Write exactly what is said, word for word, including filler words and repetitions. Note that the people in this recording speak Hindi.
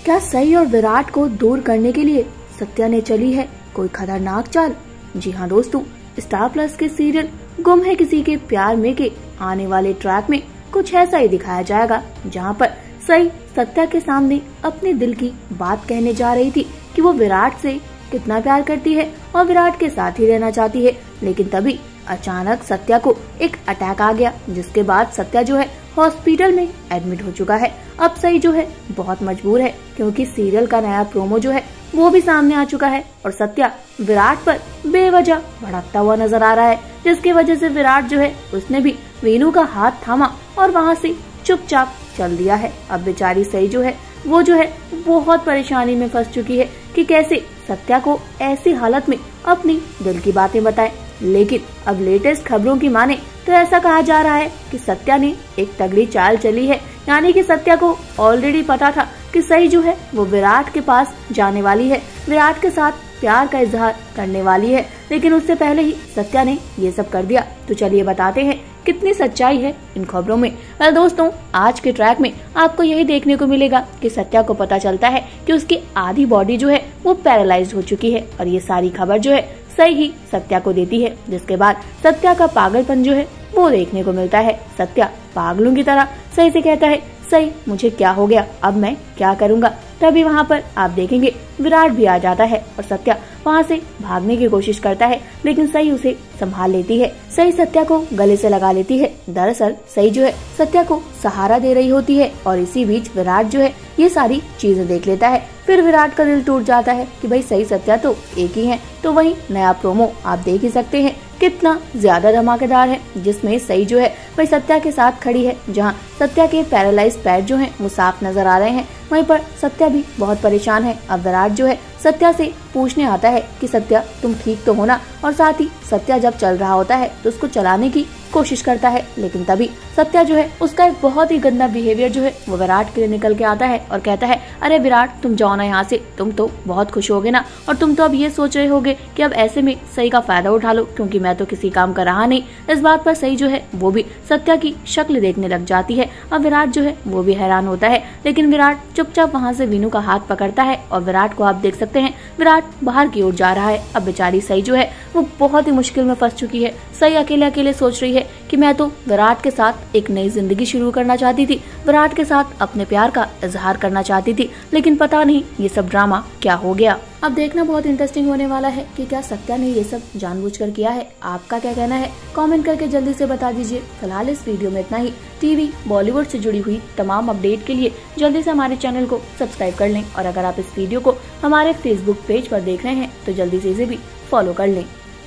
क्या सई और विराट को दूर करने के लिए सत्या ने चली है कोई खतरनाक चाल? जी हाँ दोस्तों, स्टार प्लस के सीरियल गुम है किसी के प्यार में के आने वाले ट्रैक में कुछ ऐसा ही दिखाया जाएगा, जहाँ पर सई सत्या के सामने अपने दिल की बात कहने जा रही थी कि वो विराट से कितना प्यार करती है और विराट के साथ ही रहना चाहती है। लेकिन तभी अचानक सत्या को एक अटैक आ गया, जिसके बाद सत्या जो है हॉस्पिटल में एडमिट हो चुका है। अब सई जो है बहुत मजबूर है, क्योंकि सीरियल का नया प्रोमो जो है वो भी सामने आ चुका है और सत्या विराट पर बेवजह भड़कता हुआ नजर आ रहा है, जिसकी वजह से विराट जो है उसने भी वीनू का हाथ थामा और वहाँ से चुपचाप चल दिया है। अब बेचारी सई जो है वो जो है बहुत परेशानी में फंस चुकी है कि कैसे सत्या को ऐसी हालत में अपनी दिल की बातें बताए। लेकिन अब लेटेस्ट खबरों की माने तो ऐसा कहा जा रहा है कि सत्या ने एक तगड़ी चाल चली है, यानी कि सत्या को ऑलरेडी पता था कि सई जो है वो विराट के पास जाने वाली है, विराट के साथ प्यार का इजहार करने वाली है, लेकिन उससे पहले ही सत्या ने ये सब कर दिया। तो चलिए बताते हैं कितनी सच्चाई है इन खबरों में। वेल दोस्तों, आज के ट्रैक में आपको यही देखने को मिलेगा कि सत्या को पता चलता है कि उसकी आधी बॉडी जो है वो पैरालाइज्ड हो चुकी है, और ये सारी खबर जो है सई ही सत्या को देती है, जिसके बाद सत्या का पागलपन जो है वो देखने को मिलता है। सत्या पागलों की तरह सई से कहता है, सई मुझे क्या हो गया, अब मैं क्या करूँगा। तभी वहाँ पर आप देखेंगे विराट भी आ जाता है और सत्या वहाँ से भागने की कोशिश करता है, लेकिन सई उसे संभाल लेती है। सई सत्या को गले से लगा लेती है। दरअसल सई जो है सत्या को सहारा दे रही होती है, और इसी बीच विराट जो है ये सारी चीजें देख लेता है। फिर विराट का दिल टूट जाता है कि भाई सई सत्या तो एक ही हैं। तो वही नया प्रोमो आप देख ही सकते हैं कितना ज्यादा धमाकेदार है, जिसमें सई जो है भाई सत्या के साथ खड़ी है, जहाँ सत्या के पैरालाइज पैर जो हैं वो साफ नजर आ रहे हैं। वहीं पर सत्या भी बहुत परेशान है। अब विराट जो है सत्या से पूछने आता है कि सत्या तुम ठीक तो हो ना, और साथ ही सत्या जब चल रहा होता है तो उसको चलाने की कोशिश करता है, लेकिन तभी सत्या जो है उसका एक बहुत ही गंदा बिहेवियर जो है वो विराट के लिए निकल के आता है और कहता है, अरे विराट तुम जाओ ना यहाँ से, तुम तो बहुत खुश होगे ना, और तुम तो अब ये सोच रहे होगे कि अब ऐसे में सई का फायदा उठा लो, क्योंकि मैं तो किसी काम का रहा नहीं। इस बात पर सई जो है वो भी सत्या की शक्ल देखने लग जाती है। अब विराट जो है वो भी हैरान होता है, लेकिन विराट चुपचाप वहाँ से वीनू का हाथ पकड़ता है और विराट को आप देख सकते हैं विराट बाहर की ओर जा रहा है। अब बेचारी सई जो है वो बहुत ही मुश्किल में फंस चुकी है। सई अकेले अकेले सोच रही है कि मैं तो विराट के साथ एक नई जिंदगी शुरू करना चाहती थी, विराट के साथ अपने प्यार का इजहार करना चाहती थी, लेकिन पता नहीं ये सब ड्रामा क्या हो गया। अब देखना बहुत इंटरेस्टिंग होने वाला है कि क्या सत्या ने ये सब जानबूझकर किया है। आपका क्या कहना है, कमेंट करके जल्दी से बता दीजिए। फिलहाल इस वीडियो में इतना ही। टीवी बॉलीवुड से जुड़ी हुई तमाम अपडेट के लिए जल्दी से हमारे चैनल को सब्सक्राइब कर लें, और अगर आप इस वीडियो को हमारे फेसबुक पेज पर देख रहे हैं तो जल्दी से इसे भी फॉलो कर लें।